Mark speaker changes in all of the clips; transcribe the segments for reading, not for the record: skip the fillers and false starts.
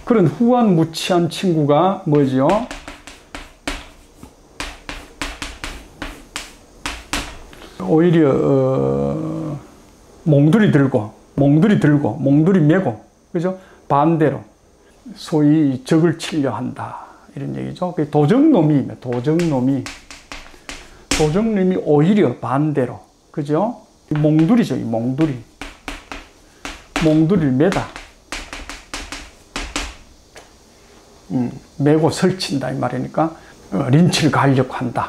Speaker 1: 그런 후한무치한 친구가 뭐죠? 오히려 몽두리 메고, 그죠? 반대로 소위 적을 치려 한다 이런 얘기죠. 도적놈이 오히려 반대로, 그죠? 몽두리죠. 이 몽두리를 매다. 매고 설친다 이 말이니까 린치를 가하려고 한다.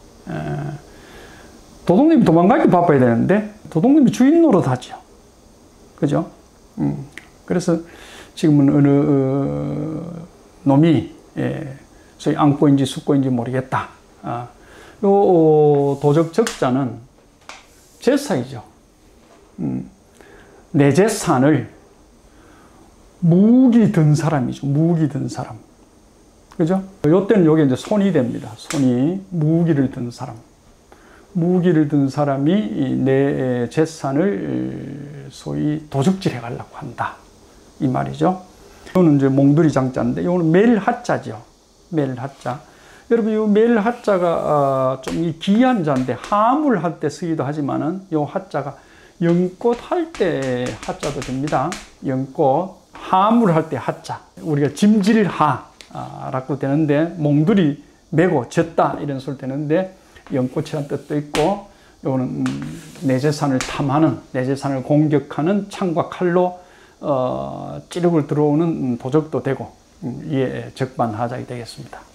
Speaker 1: 도둑님이 도망가기 바빠야 되는데 도둑님이 주인 노릇하죠. 그죠? 그래서 지금은 어느 놈이 소위 앙꼬인지 숙꼬인지 모르겠다. 요 도적 적자는 제사이죠. 내 재산을 무기 든 사람이죠. 무기 든 사람. 그죠? 요때는 요게 이제 손이 됩니다. 손이 무기를 든 사람. 무기를 든 사람이 내 재산을 소위 도적질 해가려고 한다. 이 말이죠. 이거는 이제 몽두리 장자인데, 이거는 멜하자죠. 멜하자. 여러분, 이 멜하자가 좀 기이한 자인데, 하물할 때 쓰기도 하지만은, 이 하자가 연꽃 할 때 하자도 됩니다. 연꽃. 하물할 때 하자. 우리가 짐질하라고 되는데, 몽두리 메고 졌다. 이런 소리 되는데, 연꽃이라는 뜻도 있고, 요거는 내 재산을 탐하는, 내 재산을 공격하는 창과 칼로 찌르고 들어오는 도적도 되고, 이에 적반하장이 되겠습니다.